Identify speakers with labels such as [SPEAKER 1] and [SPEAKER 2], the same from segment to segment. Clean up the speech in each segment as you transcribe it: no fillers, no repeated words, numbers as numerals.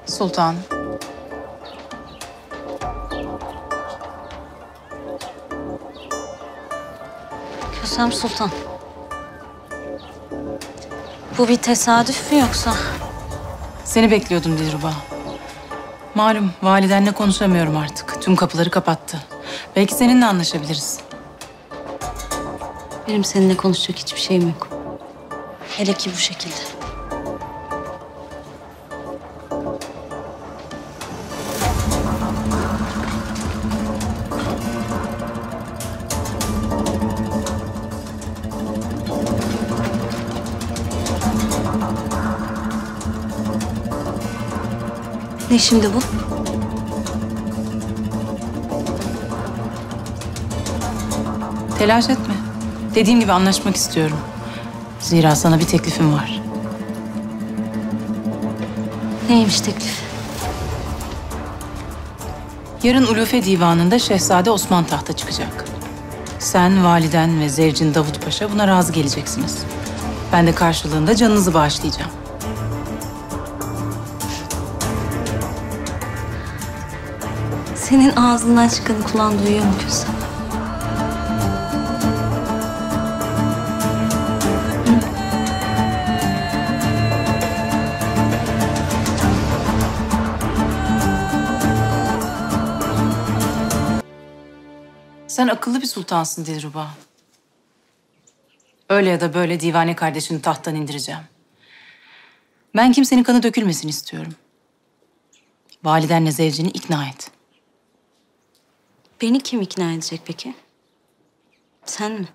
[SPEAKER 1] Sultan.
[SPEAKER 2] Kösem Sultan. Bu bir tesadüf mü yoksa?
[SPEAKER 1] Seni bekliyordum Dilruba. Malum validenle konuşamıyorum artık. Tüm kapıları kapattı. Belki seninle anlaşabiliriz.
[SPEAKER 2] Benim seninle konuşacak hiçbir şeyim yok. Hele ki bu şekilde. Ne şimdi bu?
[SPEAKER 1] Telaş etme. Dediğim gibi anlaşmak istiyorum. Zira sana bir teklifim var.
[SPEAKER 2] Neymiş teklif?
[SPEAKER 1] Yarın Ulufe Divanı'nda Şehzade Osman tahta çıkacak. Sen, validen ve zevcin Davut Paşa buna razı geleceksiniz. Ben de karşılığında canınızı bağışlayacağım.
[SPEAKER 2] Senin ağzından çıkanı kulağın duyuyor mu Kösem?
[SPEAKER 1] Sen akıllı bir sultansın Dilruba. Öyle ya da böyle divane kardeşini tahttan indireceğim. Ben kimsenin kanı dökülmesin istiyorum. Validenle zevcini ikna et.
[SPEAKER 2] Beni kim ikna edecek peki? Sen mi?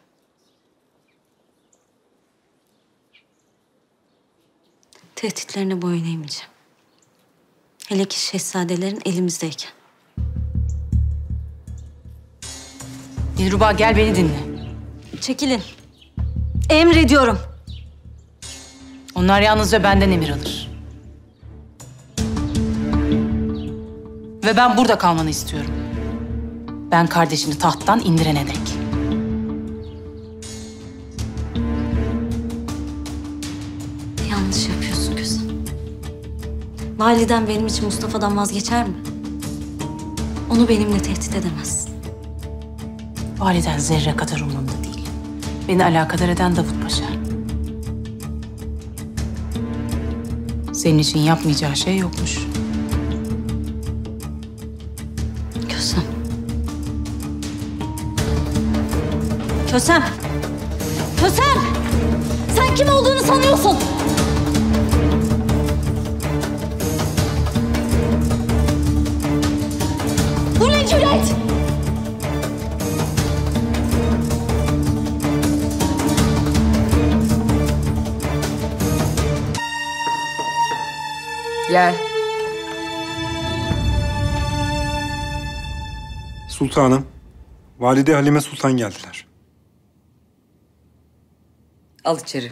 [SPEAKER 2] Tehditlerine boyun eğmeyeceğim. Hele ki şehzadelerin elimizdeyken.
[SPEAKER 1] Dilruba gel beni dinle.
[SPEAKER 2] Çekilin. Emrediyorum.
[SPEAKER 1] Onlar yalnızca benden emir alır. Ve ben burada kalmanı istiyorum. Ben kardeşini tahttan indirene dek.
[SPEAKER 2] Yanlış yapıyorsun Kösem. Validen benim için Mustafa'dan vazgeçer mi? Onu benimle tehdit edemezsin.
[SPEAKER 1] Validen zerre kadar umurumda değil. Beni alakadar eden Davut Paşa. Senin için yapmayacağı şey yokmuş.
[SPEAKER 2] Kösem. Kösem! Kösem! Sen kim olduğunu sanıyorsun? Bu ne cüret?
[SPEAKER 1] Gel.
[SPEAKER 3] Sultanım, Valide Halime Sultan geldiler.
[SPEAKER 4] Al içeri.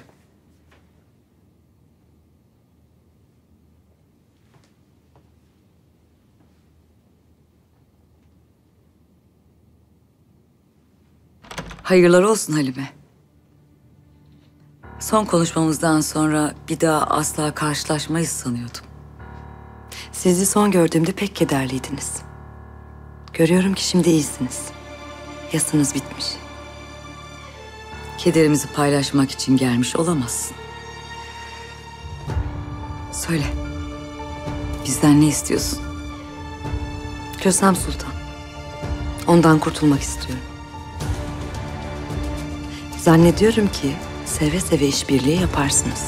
[SPEAKER 4] Hayırlar olsun Halime. Son konuşmamızdan sonra bir daha asla karşılaşmayız sanıyordum.
[SPEAKER 5] Sizi son gördüğümde pek kederliydiniz. Görüyorum ki şimdi iyisiniz. Yasınız bitmiş.
[SPEAKER 4] Kederimizi paylaşmak için gelmiş olamazsın. Söyle. Bizden ne istiyorsun?
[SPEAKER 5] Kösem Sultan. Ondan kurtulmak istiyorum. Zannediyorum ki seve seve işbirliği yaparsınız.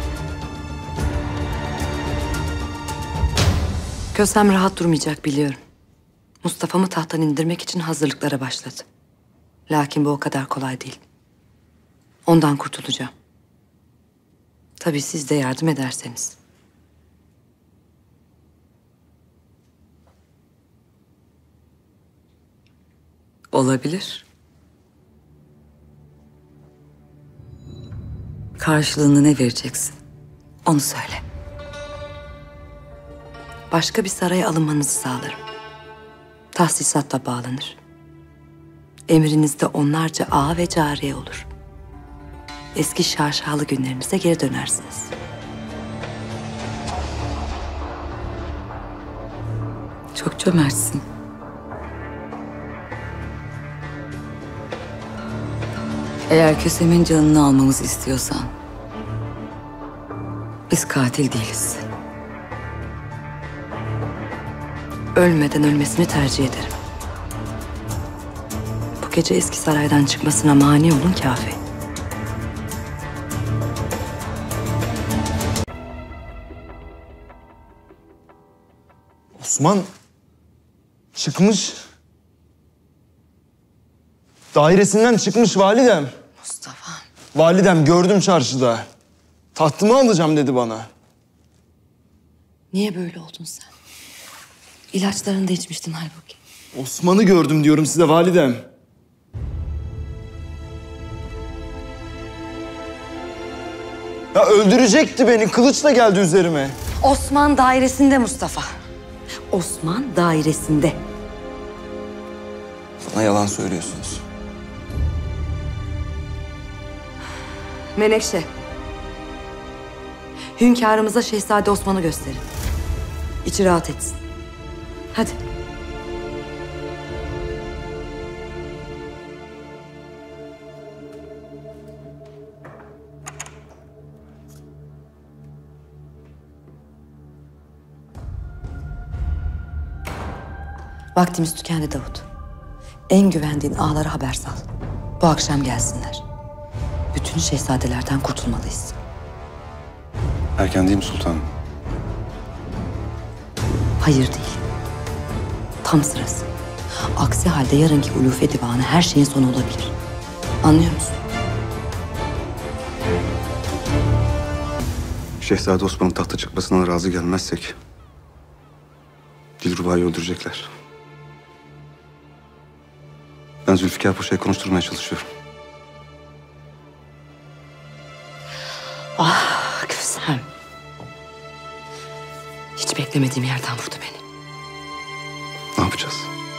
[SPEAKER 5] Kösem rahat durmayacak biliyorum. Mustafa'mı tahttan indirmek için hazırlıklara başladı. Lakin bu o kadar kolay değil. Ondan kurtulacağım. Tabii siz de yardım ederseniz.
[SPEAKER 4] Olabilir. Karşılığını ne vereceksin?
[SPEAKER 5] Onu söyle. Başka bir saraya alınmanızı sağlarım. Tahsisatla bağlanır. Emrinizde onlarca ağa ve cariye olur. Eski şaşalı günlerinize geri dönersiniz.
[SPEAKER 4] Çok cömertsin. Eğer Kösem'in canını almamızı istiyorsan, biz katil değiliz.
[SPEAKER 5] Ölmeden ölmesini tercih ederim. Bu gece eski saraydan çıkmasına mani olun kafi.
[SPEAKER 6] Osman çıkmış. Dairesinden çıkmış validem.
[SPEAKER 5] Mustafa.
[SPEAKER 6] Validem gördüm çarşıda. Tahtımı alacağım dedi bana.
[SPEAKER 5] Niye böyle oldun sen? İlaçlarını da içmiştin halbuki.
[SPEAKER 6] Osman'ı gördüm diyorum size validem. Ya öldürecekti beni. Kılıçla geldi üzerime.
[SPEAKER 5] Osman dairesinde Mustafa. Osman dairesinde.
[SPEAKER 6] Bana yalan söylüyorsunuz.
[SPEAKER 5] Menekşe. Hünkârımıza Şehzade Osman'ı gösterin. İçi rahat etsin. Hadi. Vaktimiz tükendi Davut. En güvendiğin ağalara haber sal. Bu akşam gelsinler. Bütün şehzadelerden kurtulmalıyız.
[SPEAKER 3] Erken değil mi sultanım?
[SPEAKER 5] Hayır değil. Tam sırası. Aksi halde yarınki Ulufe Divanı her şeyin sonu olabilir. Anlıyor musun?
[SPEAKER 3] Şehzade Osman'ın tahta çıkmasına razı gelmezsek Dilruba'yı öldürecekler. Ben Zülfikar Paşa'yı konuşturmaya çalışıyorum.
[SPEAKER 5] Ah Kösem. Hiç beklemediğim yerden vurdu beni.
[SPEAKER 3] Ne yapacağız?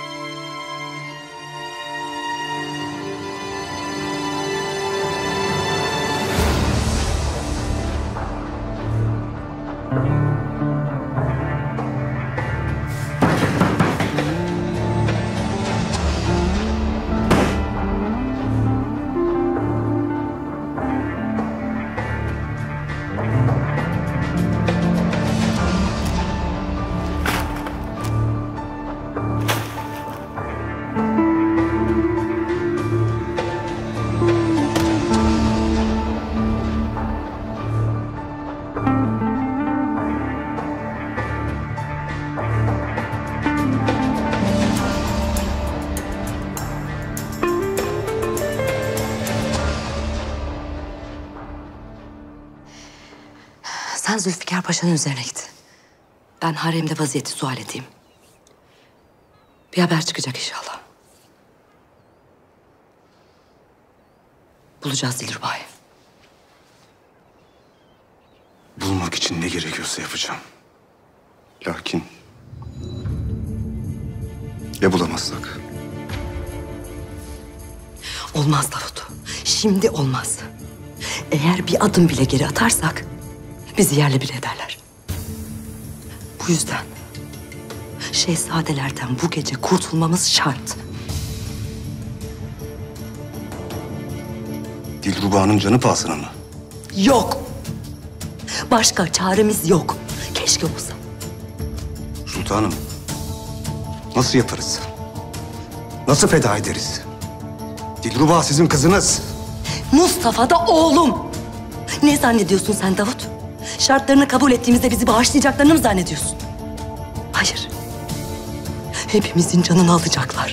[SPEAKER 5] Sen Zülfikar Paşa'nın üzerine git. Ben haremde vaziyeti sual edeyim. Bir haber çıkacak inşallah. Bulacağız Dilruba'yı.
[SPEAKER 3] Bulmak için ne gerekiyorsa yapacağım. Lakin ya bulamazsak?
[SPEAKER 5] Olmaz Davut. Şimdi olmaz. Eğer bir adım bile geri atarsak bizi yerle bir ederler. Bu yüzden şehzadelerden bu gece kurtulmamız şart.
[SPEAKER 3] Dilruba'nın canı pahasına mı?
[SPEAKER 5] Yok. Başka çaremiz yok. Keşke olsa.
[SPEAKER 3] Sultanım, nasıl yaparız? Nasıl feda ederiz? Dilruba sizin kızınız.
[SPEAKER 5] Mustafa da oğlum. Ne zannediyorsun sen Davut? Şartlarını kabul ettiğimizde bizi bağışlayacaklarını mı zannediyorsun? Hayır. Hepimizin canını alacaklar.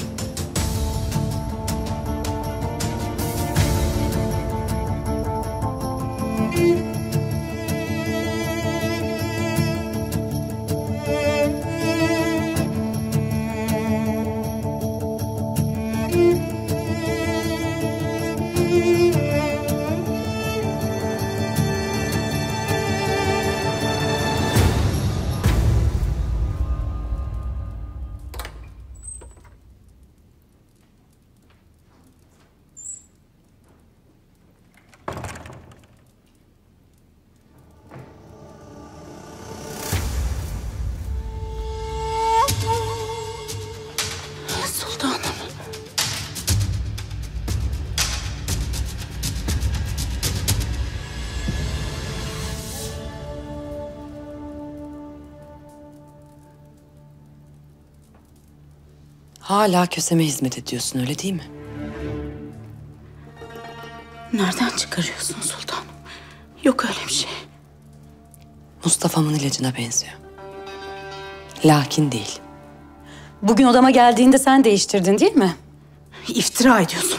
[SPEAKER 5] Hala Kösem'e hizmet ediyorsun, öyle değil mi?
[SPEAKER 1] Nereden çıkarıyorsun sultanım? Yok öyle bir şey.
[SPEAKER 5] Mustafa'mın ilacına benziyor. Lakin değil.
[SPEAKER 2] Bugün odama geldiğinde sen değiştirdin değil mi?
[SPEAKER 1] İftira ediyorsun.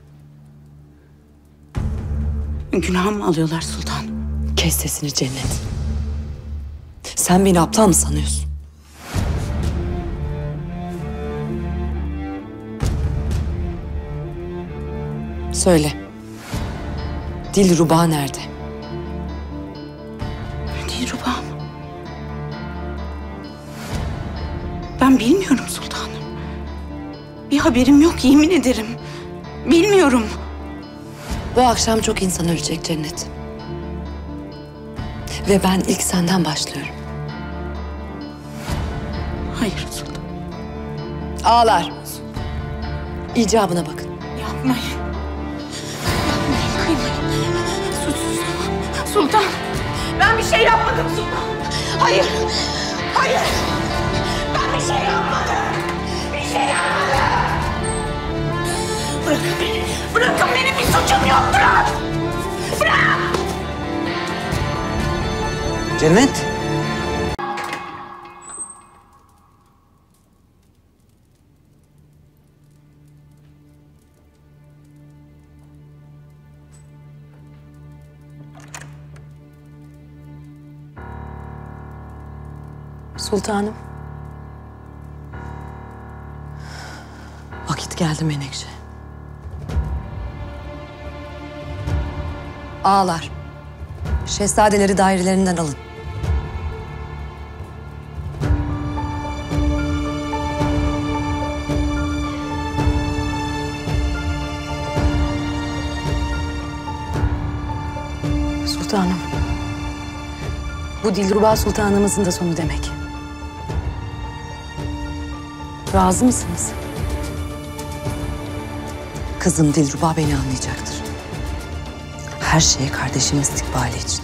[SPEAKER 1] Günah mı alıyorlar sultanım?
[SPEAKER 5] Kes sesini Cennet. Sen beni aptal mı sanıyorsun? Söyle. Dilruba nerede?
[SPEAKER 1] Dilruba'm. Ben bilmiyorum sultanım. Bir haberim yok, yemin ederim. Bilmiyorum.
[SPEAKER 5] Bu akşam çok insan ölecek Cennet. Ve ben ilk senden başlıyorum.
[SPEAKER 1] Hayır sultanım.
[SPEAKER 5] Ağlar. İcabına bakın.
[SPEAKER 1] Yapmayın. Yapmayın, kıymayın. Suçsuz. Sultan. Ben bir şey yapmadım sultan. Hayır. Hayır. Ben bir şey yapmadım. Bir şey yapmadım. Bırakın beni. Bırakın beni. Bir suçum yok. Bırak. Bırak.
[SPEAKER 6] Cennet.
[SPEAKER 5] Sultanım. Vakit geldi Menekşe. Ağalar. Şehzadeleri dairelerinden alın. Sultanım. Bu Dilruba Sultanımızın da sonu demek. Razı mısınız? Kızım Dilruba beni anlayacaktır. Her şeye kardeşimin istikbali için.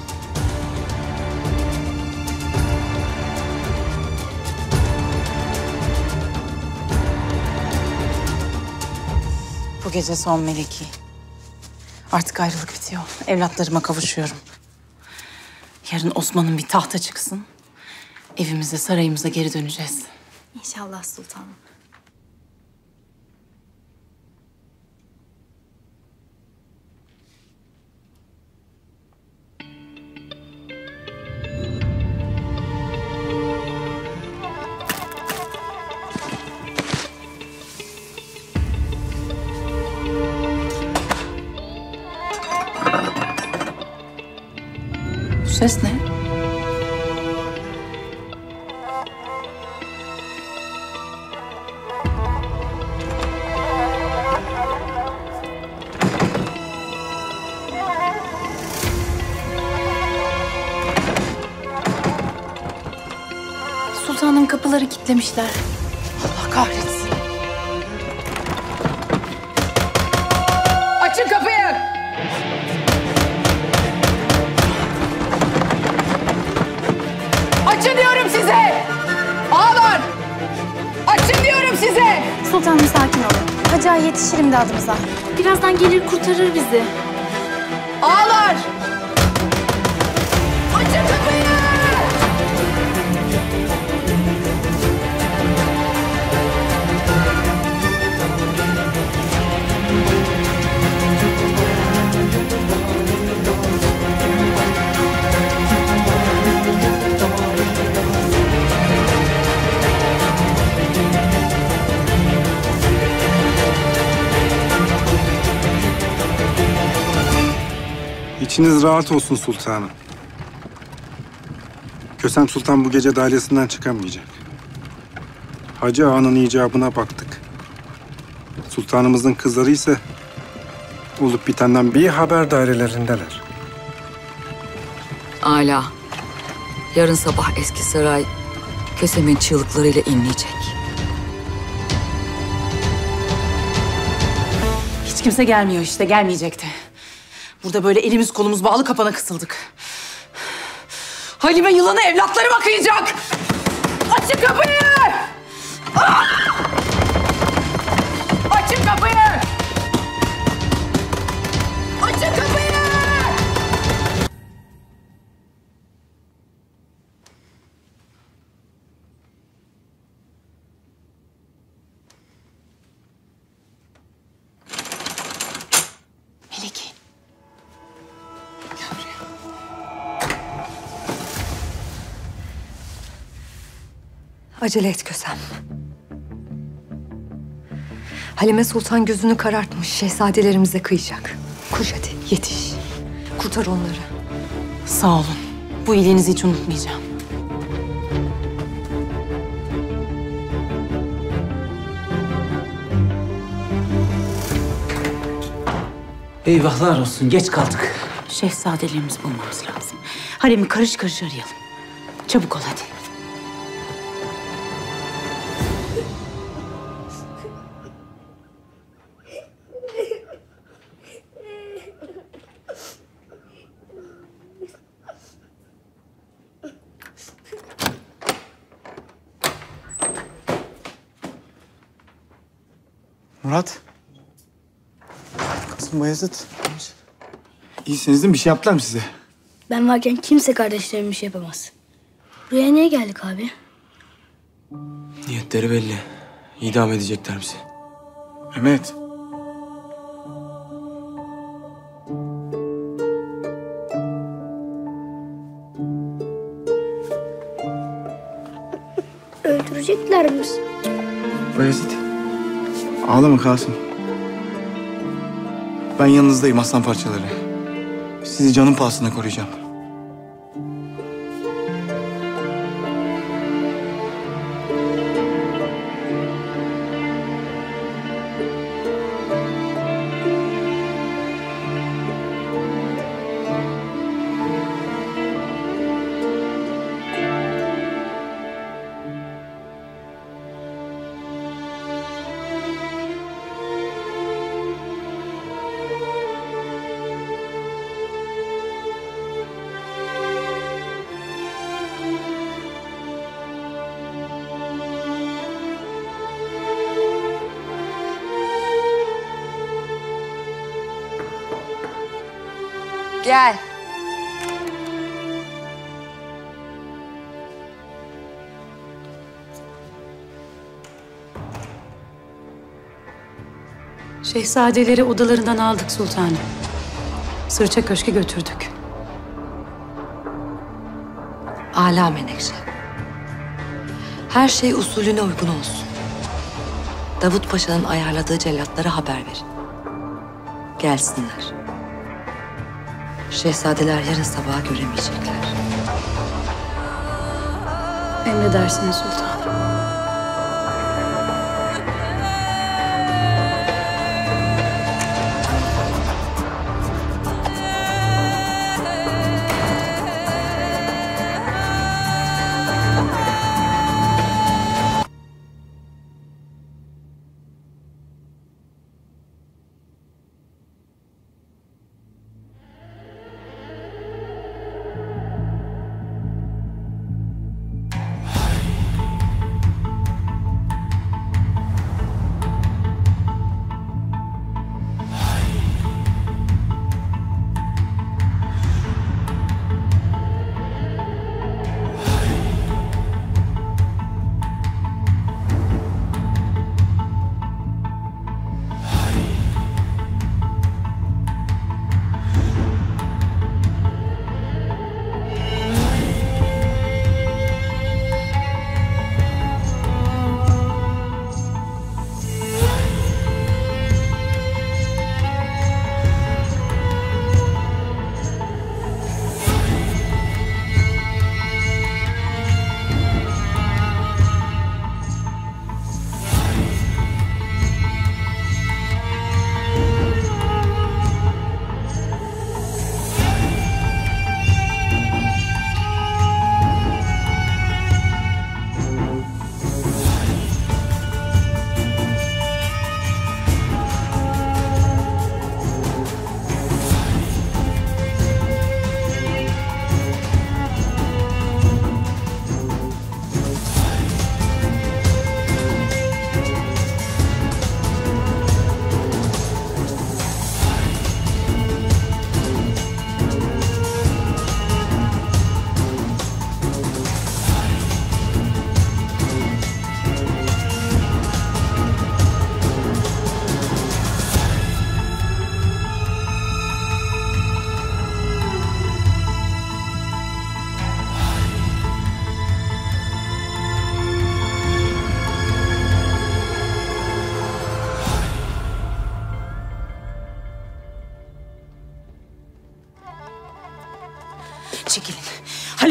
[SPEAKER 1] Bu gece son Meleki. Artık ayrılık bitiyor. Evlatlarıma kavuşuyorum. Yarın Osman'ın bir tahta çıksın. Evimize, sarayımıza geri döneceğiz.
[SPEAKER 2] İnşallah sultanım.
[SPEAKER 1] Bu ses ne?
[SPEAKER 2] Sultanım kapıları kilitlemişler.
[SPEAKER 1] Allah kahretsin. Açın kapıyı! Açın diyorum size! Ağlar! Açın diyorum size!
[SPEAKER 7] Sultanım sakin olun. Hacı Ağa yetişir imdadımıza. Birazdan gelir kurtarır bizi.
[SPEAKER 1] Ağlar! Açın kapıyı!
[SPEAKER 8] İçiniz rahat olsun sultanım. Kösem Sultan bu gece dairesinden çıkamayacak. Hacı Ağa'nın icabına baktık. Sultanımızın kızları ise olup bitenden bir haber dairelerindeler.
[SPEAKER 4] Âlâ. Yarın sabah Eski Saray Kösem'in çığlıklarıyla inleyecek.
[SPEAKER 1] Hiç kimse gelmiyor işte, gelmeyecekti. Burada böyle elimiz kolumuz bağlı kapana kısıldık. Halime yılanı evlatlarıma kıyacak! Açın kapıyı! Ah!
[SPEAKER 5] Acele et Kösem. Halime Sultan gözünü karartmış. Şehzadelerimize kıyacak. Koş hadi, yetiş. Kurtar onları.
[SPEAKER 1] Sağ olun. Bu iyiliğinizi hiç unutmayacağım.
[SPEAKER 9] Eyvahlar olsun, geç kaldık.
[SPEAKER 1] Şehzadelerimizi bulmamız lazım. Haremi karış karış arayalım. Çabuk ol hadi.
[SPEAKER 6] Murat. Kasım Bayezid. İyisiniz değil mi? Bir şey yaptılar mı size?
[SPEAKER 10] Ben varken kimse kardeşlerime bir şey yapamaz. Buraya niye geldik abi?
[SPEAKER 11] Niyetleri belli. İdam edecekler bizi.
[SPEAKER 6] Mehmet.
[SPEAKER 10] Öldürecekler mi?
[SPEAKER 6] Bayezid. Ağlama Kasım. Ben yanınızdayım aslan parçaları. Sizi canım pahasına koruyacağım.
[SPEAKER 5] Gel.
[SPEAKER 1] Şehzadeleri odalarından aldık sultanım. Sırça Köşk'e götürdük.
[SPEAKER 5] Âlâ Menekşe. Her şey usulüne uygun olsun. Davut Paşa'nın ayarladığı cellatlara haber verin. Gelsinler. Şehzadeler yarın sabaha göremeyecekler.
[SPEAKER 1] Emredersiniz sultanım.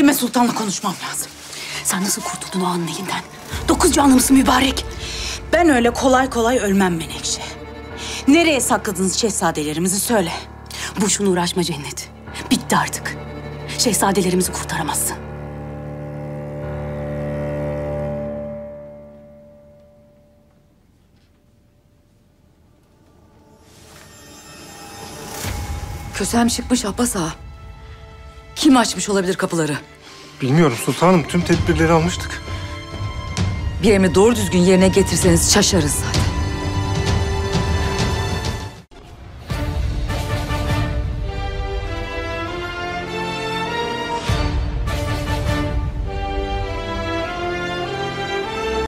[SPEAKER 1] Selim'e Sultan'la konuşmam lazım.
[SPEAKER 12] Sen nasıl kurtuldun o ağanın elinden? 9 canımız mübarek.
[SPEAKER 1] Ben öyle kolay kolay ölmem Menekşe. Nereye sakladınız şehzadelerimizi söyle.
[SPEAKER 12] Boşuna uğraşma Cennet. Bitti artık. Şehzadelerimizi kurtaramazsın.
[SPEAKER 4] Kösem çıkmış Abbas ağa. Kim açmış olabilir kapıları?
[SPEAKER 8] Bilmiyorum sultanım. Tüm tedbirleri almıştık.
[SPEAKER 4] Bir emri doğru düzgün yerine getirseniz şaşarız zaten.